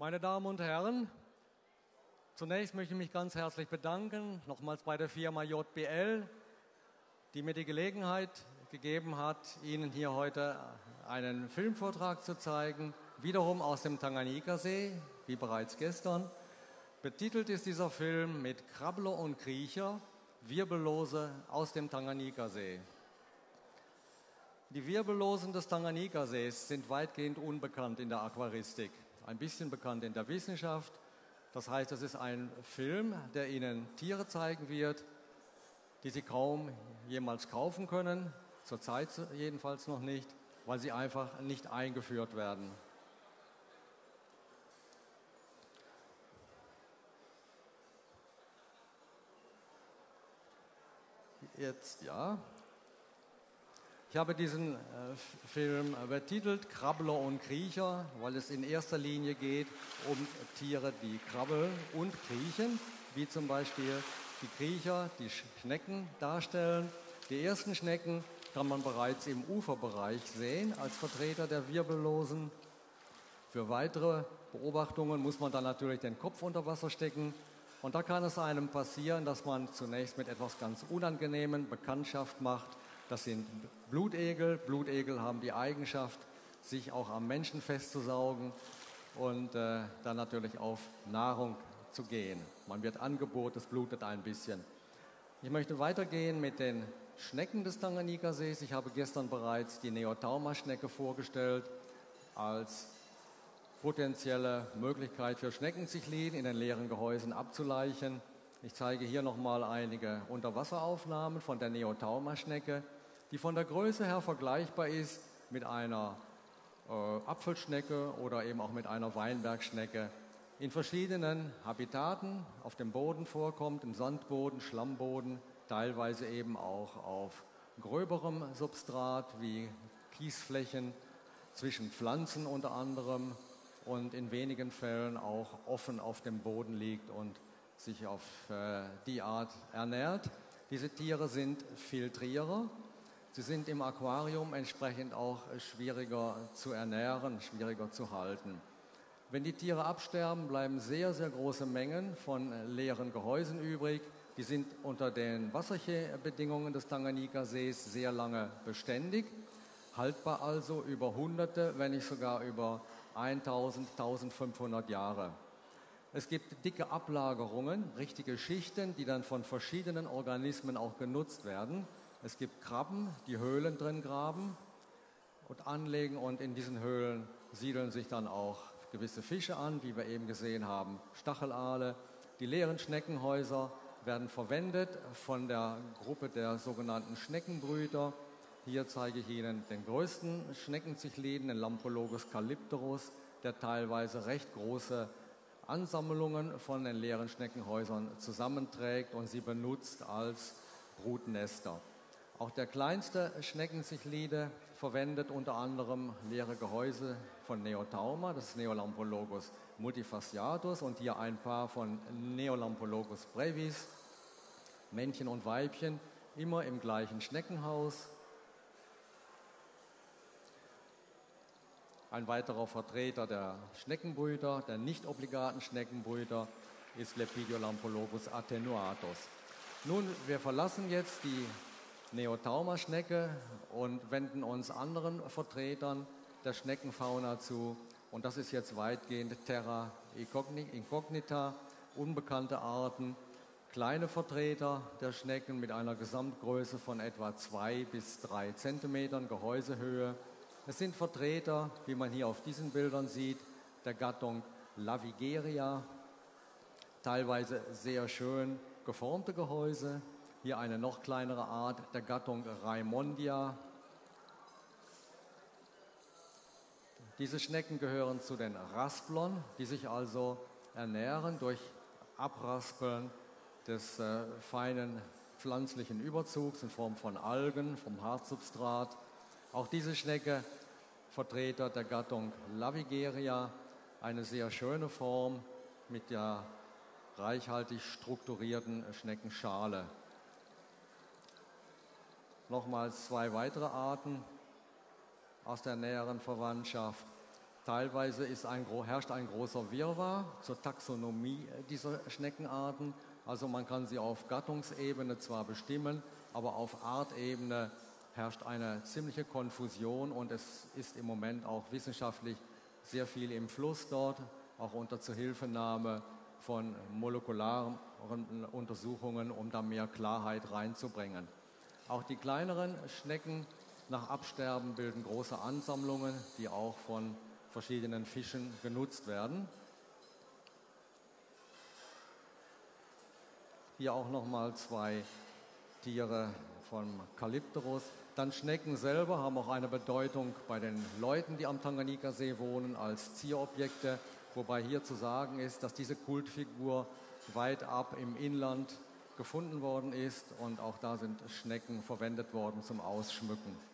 Meine Damen und Herren, zunächst möchte ich mich ganz herzlich bedanken, nochmals bei der Firma JBL, die mir die Gelegenheit gegeben hat, Ihnen hier heute einen Filmvortrag zu zeigen, wiederum aus dem Tanganjika-See, wie bereits gestern. Betitelt ist dieser Film mit Krabbler und Kriecher, Wirbellose aus dem Tanganjika-See. Die Wirbellosen des Tanganjika-Sees sind weitgehend unbekannt in der Aquaristik, ein bisschen bekannt in der Wissenschaft. Das heißt, es ist ein Film, der Ihnen Tiere zeigen wird, die Sie kaum jemals kaufen können, zurzeit jedenfalls noch nicht, weil sie einfach nicht eingeführt werden. Jetzt ja. Ich habe diesen Film betitelt Krabbler und Kriecher, weil es in erster Linie geht um Tiere, die krabbeln und kriechen, wie zum Beispiel die Kriecher, die Schnecken darstellen. Die ersten Schnecken kann man bereits im Uferbereich sehen als Vertreter der Wirbellosen. Für weitere Beobachtungen muss man dann natürlich den Kopf unter Wasser stecken. Und da kann es einem passieren, dass man zunächst mit etwas ganz Unangenehmen Bekanntschaft macht. Das sind Blutegel. Blutegel haben die Eigenschaft, sich auch am Menschen festzusaugen und dann natürlich auf Nahrung zu gehen. Man wird angeboten, es blutet ein bisschen. Ich möchte weitergehen mit den Schnecken des Tanganjika-Sees. Ich habe gestern bereits die Neotauma-Schnecke vorgestellt als potenzielle Möglichkeit für Schneckenzichliden in den leeren Gehäusen abzuleichen. Ich zeige hier nochmal einige Unterwasseraufnahmen von der Neotauma-Schnecke, die von der Größe her vergleichbar ist mit einer Apfelschnecke oder eben auch mit einer Weinbergschnecke. In verschiedenen Habitaten auf dem Boden vorkommt, im Sandboden, Schlammboden, teilweise eben auch auf gröberem Substrat wie Kiesflächen, zwischen Pflanzen unter anderem und in wenigen Fällen auch offen auf dem Boden liegt und sich auf die Art ernährt. Diese Tiere sind Filtrierer. Sie sind im Aquarium entsprechend auch schwieriger zu ernähren, schwieriger zu halten. Wenn die Tiere absterben, bleiben sehr, sehr große Mengen von leeren Gehäusen übrig. Die sind unter den Wasserbedingungen des Tanganjika-Sees sehr lange beständig, haltbar also über Hunderte, wenn nicht sogar über 1000, 1500 Jahre. Es gibt dicke Ablagerungen, richtige Schichten, die dann von verschiedenen Organismen auch genutzt werden. Es gibt Krabben, die Höhlen drin graben und anlegen, und in diesen Höhlen siedeln sich dann auch gewisse Fische an, wie wir eben gesehen haben, Stachelaale. Die leeren Schneckenhäuser werden verwendet von der Gruppe der sogenannten Schneckenbrüter. Hier zeige ich Ihnen den größten Schneckenzichliden, den Lampologus calypterus, der teilweise recht große Ansammlungen von den leeren Schneckenhäusern zusammenträgt und sie benutzt als Brutnester. Auch der kleinste Schneckenzichlide verwendet unter anderem leere Gehäuse von Neotauma, das ist Neolampologus multifasciatus, und hier ein Paar von Neolampologus brevis, Männchen und Weibchen, immer im gleichen Schneckenhaus. Ein weiterer Vertreter der Schneckenbrüter, der nicht obligaten Schneckenbrüter, ist Lepidiolampologus attenuatus. Nun, wir verlassen jetzt die Neotauma-Schnecke und wenden uns anderen Vertretern der Schneckenfauna zu. Und das ist jetzt weitgehend Terra incognita, unbekannte Arten, kleine Vertreter der Schnecken mit einer Gesamtgröße von etwa 2 bis 3 Zentimetern Gehäusehöhe. Es sind Vertreter, wie man hier auf diesen Bildern sieht, der Gattung Lavigeria, teilweise sehr schön geformte Gehäuse. Hier eine noch kleinere Art der Gattung Raimondia. Diese Schnecken gehören zu den Rasplern, die sich also ernähren durch Abraspeln des feinen pflanzlichen Überzugs in Form von Algen, vom Hartsubstrat. Auch diese Schnecke, Vertreter der Gattung Lavigeria, eine sehr schöne Form mit der reichhaltig strukturierten Schneckenschale. Nochmals zwei weitere Arten aus der näheren Verwandtschaft. Teilweise herrscht ein großer Wirrwarr zur Taxonomie dieser Schneckenarten. Also man kann sie auf Gattungsebene zwar bestimmen, aber auf Artebene herrscht eine ziemliche Konfusion und es ist im Moment auch wissenschaftlich sehr viel im Fluss dort, auch unter Zuhilfenahme von molekularen Untersuchungen, um da mehr Klarheit reinzubringen. Auch die kleineren Schnecken nach Absterben bilden große Ansammlungen, die auch von verschiedenen Fischen genutzt werden. Hier auch nochmal 2 Tiere vom Calypterus. Dann Schnecken selber haben auch eine Bedeutung bei den Leuten, die am Tanganjikasee wohnen, als Zierobjekte, wobei hier zu sagen ist, dass diese Kultfigur weit ab im Inland gefunden worden ist und auch da sind Schnecken verwendet worden zum Ausschmücken.